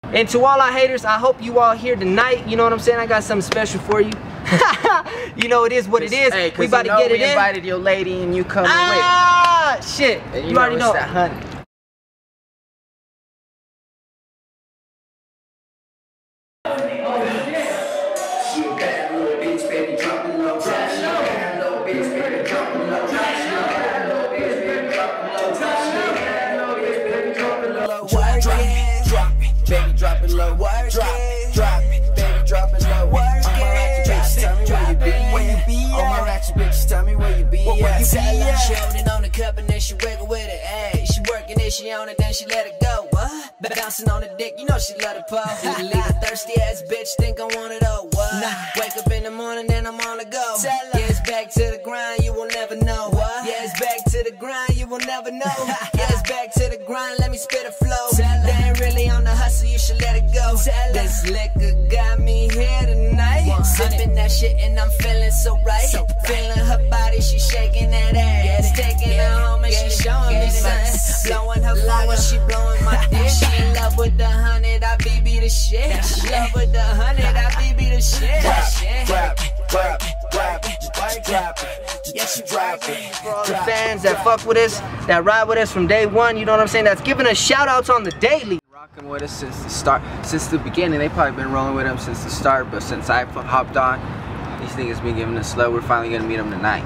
And to all our haters, I hope you all here tonight. You know what I'm saying? I got something special for you. You know it is what it is. Hey, we about to get it in. We invited your lady and you coming with. Ah, shit. And you already know. It's that honey. Baby, drop it low. Drop it. Baby, drop it low. Where you be? All my ratchet bitches, tell me where you be. Where you be? She holding on the cup and then she wiggle with it. Ay, she working it, she on it, then she let it go. What? Bouncing on the dick, you know she let it pop. Leave a thirsty ass bitch, think I want it all. What? Wake up in the morning, then I'm on the go. Yeah, it's back to the grind, you will never know. What? Yeah, it's back to the grind, you will never know. Yeah, it's back to the grind, let me spit a flow. They ain't really on the hustle, you should let it go. This liquor got me here tonight. Sipping that shit and I'm feeling so right. Feeling her body, she shaking that ass. Taking her home and she showing me something. Blowing her flowers, she blowing my dick. She in love with the 100, I be the shit. She love with the 100, I be the shit. Yeah, she dropping. For all the fans that fuck with us, that ride with us from day one, you know what I'm saying? That's giving us shout outs on the daily. Rocking with us since the start, since the beginning. They probably been rolling with them since the start, but since I hopped on, these niggas been giving us love. We're finally gonna meet them tonight.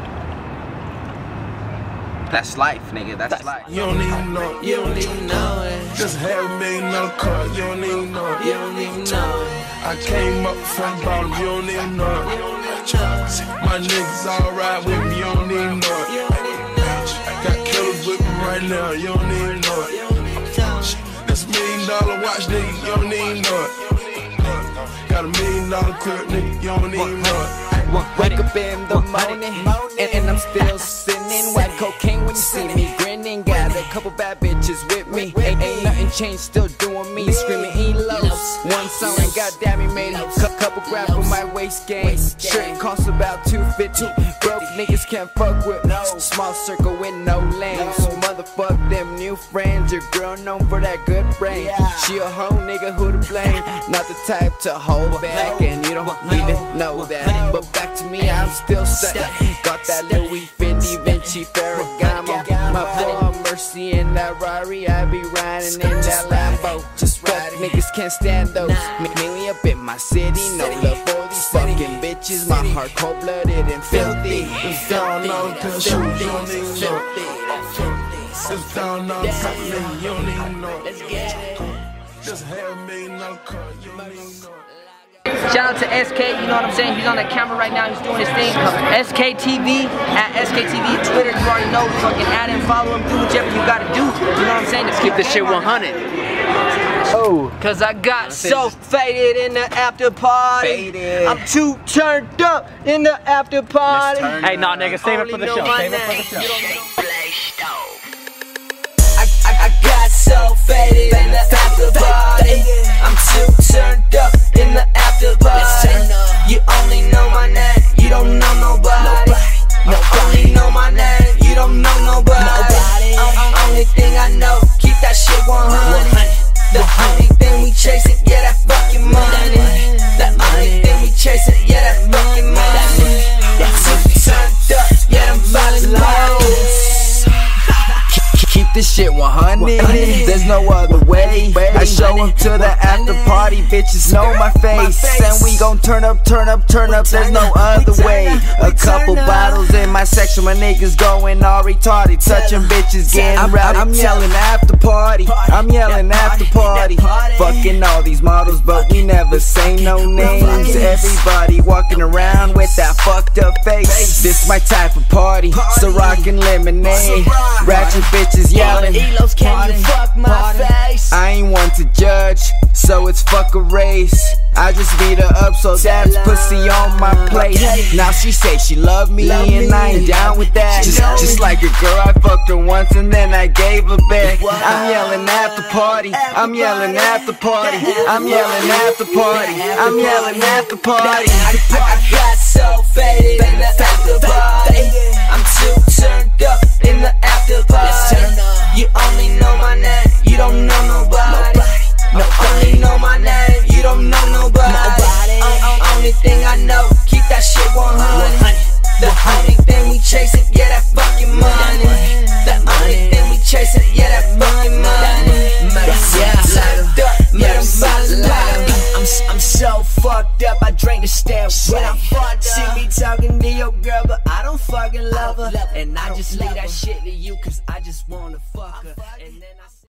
That's life, nigga. That's life. You don't even know it. You don't even know it. Just have $1 million car. You don't even know it. You don't even know it. I came up from the bottom. You don't even know it. My niggas all ride with me. You don't even know it. I got killers with me right now. You don't even know it. That's $1 million watch, nigga. You don't even know it. Got $1 million crib, nigga. You don't even know it. Wake up in the morning, and I'm still sinning. White cocaine when you see me grinning. Got a couple bad bitches with me. Ain't nothing changed, still doing me. Screaming E-Los. One song and goddamn it made a couple grab for my waist game. Shirt costs about $250. Broke niggas can't fuck with small circle with no lanes. Motherfuck them new friends. Your girl known for that good brain. She a hoe nigga, who to blame? Not the type to hold back, and you don't even know that. But back to me, I'm still set. Got that Louis 50 Vinci Ferragamo. My boy Mercy in that Rari, I be riding in that Lambo. Just fuck niggas can't stand those. Mainly up in my city, no love for these fucking bitches. My heart cold-blooded and filthy. It's down on the shoes, you don't even know it. It's down on the top, you don't even know it. Just have $1 million car, you don't even know it. Shout out to SK, you know what I'm saying? He's on the camera right now, he's doing his thing. SKTV, at SKTV, Twitter, you already know. Fucking add him, follow him, do whatever you gotta do. You know what I'm saying? Let's keep this shit 100. Oh, cause I got so faded in the after party. I'm too turned up in the after party. Hey, nah, nigga, save it for the show. Save it for the show. I got so faded in the after party. I'm too turned up in the after party. You only know my name, you don't know nobody. Only know my name, you don't know nobody. Only thing I know, keep that shit 100. The only thing we chasing, yeah, that fucking money. The only thing we chasing, yeah, that fucking money. Too turned up, yeah, them violent lows. Keep this shit 100, there's no other way. I show up to the after party, bitches know my face. And we gon' turn up, there's no other way. A couple bottles in my section, my niggas going all retarded. Touching bitches, getting rowdy. I'm yelling after party, I'm yelling after party. Fucking all these models, but we never say no names. Everybody walking around with that fucked up face. This my type of party, so rockin' lemonade. Ratchet bitches yelling, Elos, can you fuck my face? I ain't one to judge, so it's fuck a race. I just beat her up, so that's pussy on my plate. Now she say she love me, and I ain't down with that. Just like a girl, I fucked her once and then I gave her back. I'm yelling at the party, I'm yelling at the party, I'm yelling at the party, I'm yelling at the party. I got so faded in the after party. I'm too turned up in the after party. You only know my name, you don't know nobody. Only know my when I'm fucked up. See me talking to your girl, but I don't fucking love her. And I just leave that shit to you, cause I just wanna fuck her. And then I